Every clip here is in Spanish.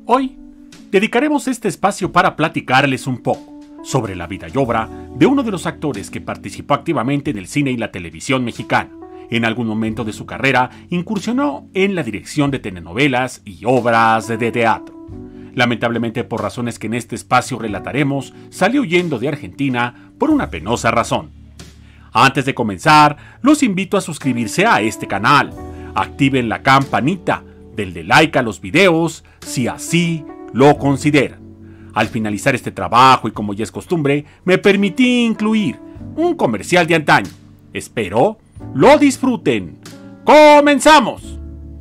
Hoy dedicaremos este espacio para platicarles un poco sobre la vida y obra de uno de los actores que participó activamente en el cine y la televisión mexicana. En algún momento de su carrera incursionó en la dirección de telenovelas y obras de teatro. Lamentablemente, por razones que en este espacio relataremos, salió huyendo de Argentina por una penosa razón. Antes de comenzar, los invito a suscribirse a este canal. Activen la campanita, denle like a los videos si así lo consideran. Al finalizar este trabajo y como ya es costumbre, me permití incluir un comercial de antaño. Espero lo disfruten. ¡Comenzamos!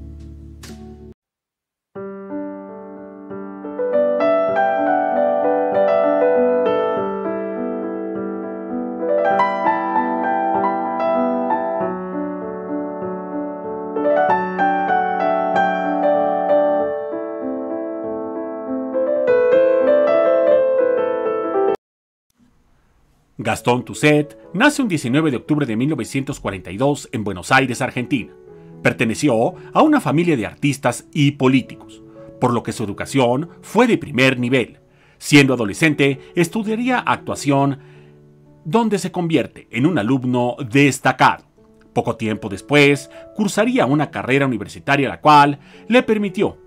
Gastón Tuset nace un 19 de octubre de 1942 en Buenos Aires, Argentina. Perteneció a una familia de artistas y políticos, por lo que su educación fue de primer nivel. Siendo adolescente, estudiaría actuación, donde se convierte en un alumno destacado. Poco tiempo después, cursaría una carrera universitaria la cual le permitió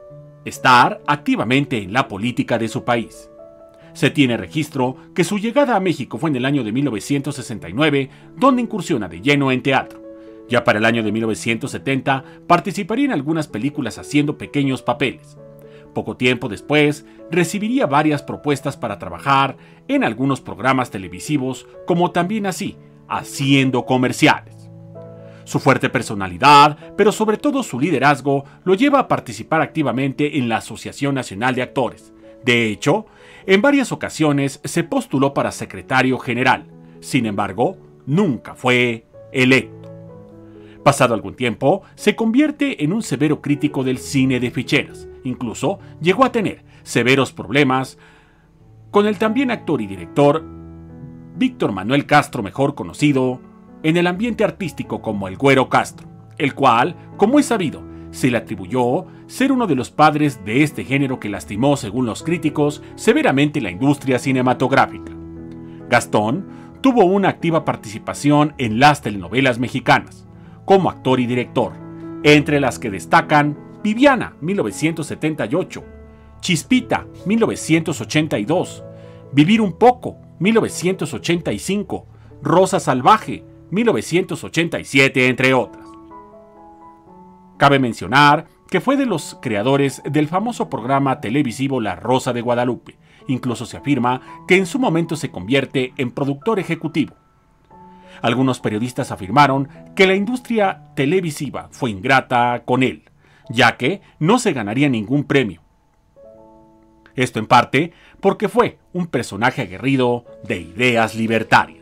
estar activamente en la política de su país. Se tiene registro que su llegada a México fue en el año de 1969, donde incursiona de lleno en teatro. Ya para el año de 1970 participaría en algunas películas haciendo pequeños papeles. Poco tiempo después recibiría varias propuestas para trabajar en algunos programas televisivos, como también así, haciendo comerciales. Su fuerte personalidad, pero sobre todo su liderazgo, lo lleva a participar activamente en la Asociación Nacional de Actores. De hecho, en varias ocasiones se postuló para secretario general. Sin embargo, nunca fue electo. Pasado algún tiempo, se convierte en un severo crítico del cine de ficheras. Incluso llegó a tener severos problemas con el también actor y director Víctor Manuel Castro, mejor conocido en el ambiente artístico como el Güero Castro, el cual, como es sabido, se le atribuyó ser uno de los padres de este género que lastimó, según los críticos, severamente la industria cinematográfica. Gastón tuvo una activa participación en las telenovelas mexicanas, como actor y director, entre las que destacan Viviana, 1978, Chispita, 1982, Vivir un poco, 1985, Rosa Salvaje, 1987, entre otras. Cabe mencionar que fue de los creadores del famoso programa televisivo La Rosa de Guadalupe. Incluso se afirma que en su momento se convierte en productor ejecutivo. Algunos periodistas afirmaron que la industria televisiva fue ingrata con él, ya que no se ganaría ningún premio. Esto en parte porque fue un personaje aguerrido de ideas libertarias.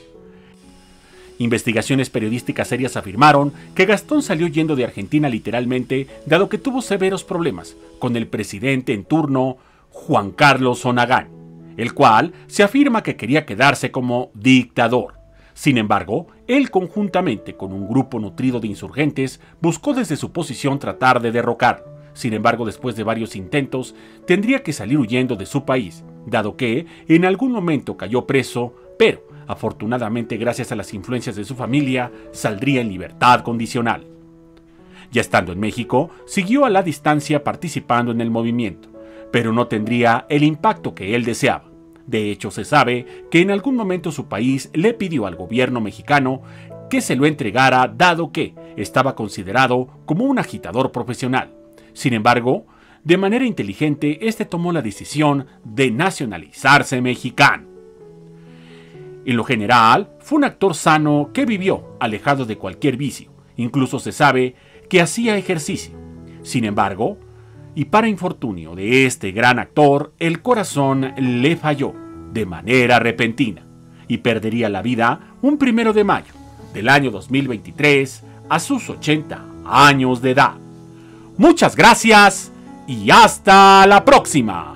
Investigaciones periodísticas serias afirmaron que Gastón salió huyendo de Argentina literalmente, dado que tuvo severos problemas con el presidente en turno, Juan Carlos Onagán, el cual se afirma que quería quedarse como dictador. Sin embargo, él, conjuntamente con un grupo nutrido de insurgentes, buscó desde su posición tratar de derrocarlo. Sin embargo, después de varios intentos, tendría que salir huyendo de su país, dado que en algún momento cayó preso, pero afortunadamente, gracias a las influencias de su familia, saldría en libertad condicional. Ya estando en México, siguió a la distancia participando en el movimiento, pero no tendría el impacto que él deseaba. De hecho, se sabe que en algún momento su país le pidió al gobierno mexicano que se lo entregara, dado que estaba considerado como un agitador profesional. Sin embargo, de manera inteligente, este tomó la decisión de nacionalizarse mexicano. En lo general, fue un actor sano que vivió alejado de cualquier vicio. Incluso se sabe que hacía ejercicio. Sin embargo, y para infortunio de este gran actor, el corazón le falló de manera repentina y perdería la vida un 1 de mayo del año 2023 a sus 80 años de edad. Muchas gracias y hasta la próxima.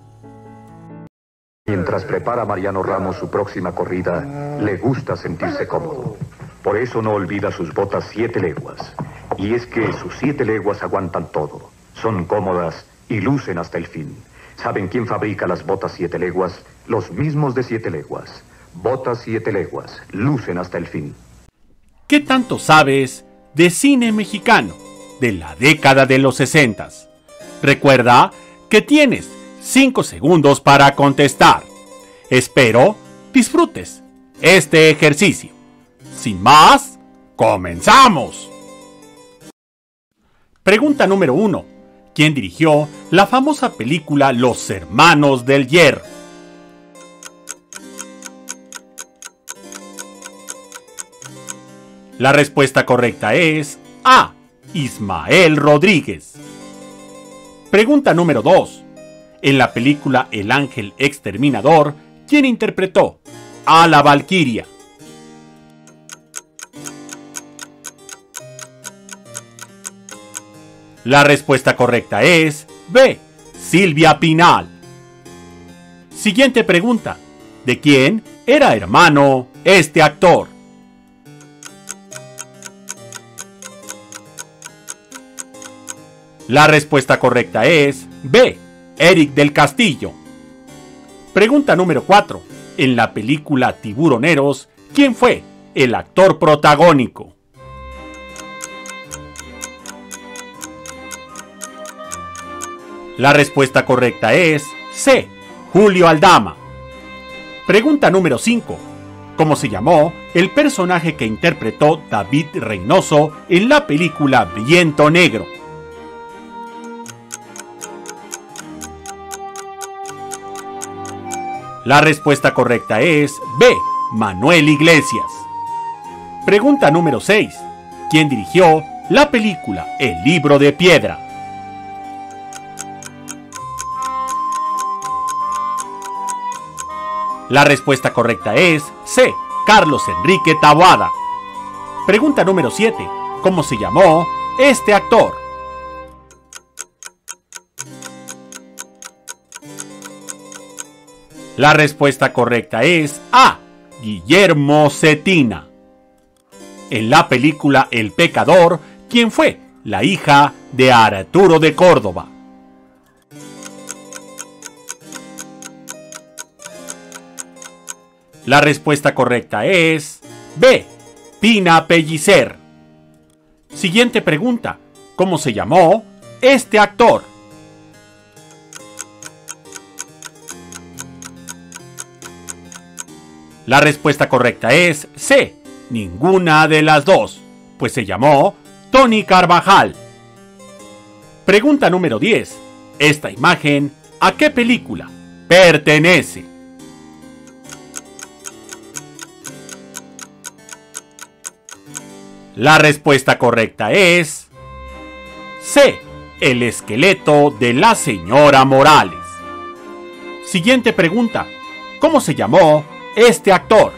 Mientras prepara Mariano Ramos su próxima corrida, le gusta sentirse cómodo. Por eso no olvida sus botas 7 leguas. Y es que sus 7 leguas aguantan todo. Son cómodas y lucen hasta el fin. ¿Saben quién fabrica las botas 7 leguas? Los mismos de 7 leguas. Botas 7 leguas, lucen hasta el fin. ¿Qué tanto sabes de cine mexicano de la década de los 60? Recuerda que tienes 5 segundos para contestar. Espero disfrutes este ejercicio. Sin más, ¡comenzamos! Pregunta número 1. ¿Quién dirigió la famosa película Los Hermanos del Hierro? La respuesta correcta es A. Ismael Rodríguez. Pregunta número 2. En la película El Ángel Exterminador, ¿quién interpretó a la Valquiria? La respuesta correcta es B. Silvia Pinal. Siguiente pregunta. ¿De quién era hermano este actor? La respuesta correcta es B. Eric del Castillo. Pregunta número 4. En la película Tiburoneros, ¿quién fue el actor protagónico? La respuesta correcta es C. Julio Aldama. Pregunta número 5. ¿Cómo se llamó el personaje que interpretó David Reynoso en la película Viento Negro? La respuesta correcta es B. Manuel Iglesias. Pregunta número 6. ¿Quién dirigió la película El Libro de Piedra? La respuesta correcta es C. Carlos Enrique Taboada. Pregunta número 7. ¿Cómo se llamó este actor? La respuesta correcta es A. Guillermo Cetina. En la película El Pecador, ¿quién fue la hija de Arturo de Córdoba? La respuesta correcta es B. Pina Pellicer. Siguiente pregunta. ¿Cómo se llamó este actor? La respuesta correcta es C. Ninguna de las dos, pues se llamó Tony Carvajal. Pregunta número 10. ¿Esta imagen a qué película pertenece? La respuesta correcta es C. El esqueleto de la señora Morales. Siguiente pregunta. ¿Cómo se llamó este actor?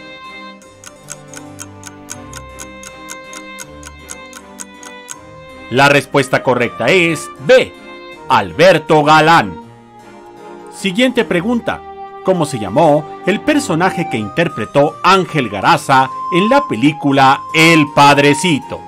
La respuesta correcta es B. Alberto Galán. Siguiente pregunta. ¿Cómo se llamó el personaje que interpretó Ángel Garaza en la película El Padrecito?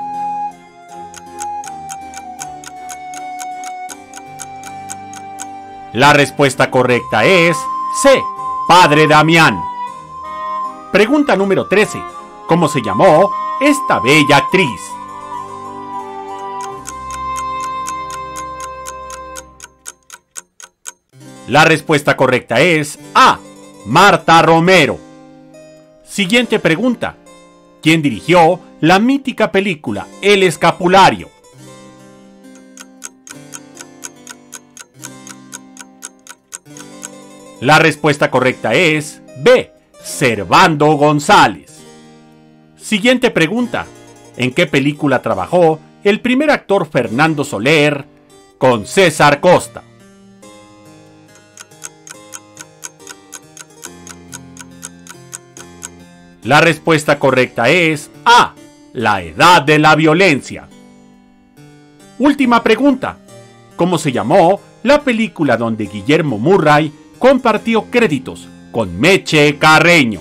La respuesta correcta es C. Padre Damián. Pregunta número 13. ¿Cómo se llamó esta bella actriz? La respuesta correcta es A. Marta Romero. Siguiente pregunta. ¿Quién dirigió la mítica película El Escapulario? La respuesta correcta es B. Servando González. Siguiente pregunta. ¿En qué película trabajó el primer actor Fernando Soler con César Costa? La respuesta correcta es A. La Edad de la Violencia. Última pregunta. ¿Cómo se llamó la película donde Guillermo Murray compartió créditos con Meche Carreño?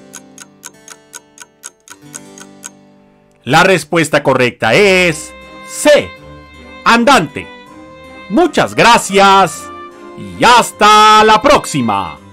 La respuesta correcta es C. Andante. Muchas gracias y hasta la próxima.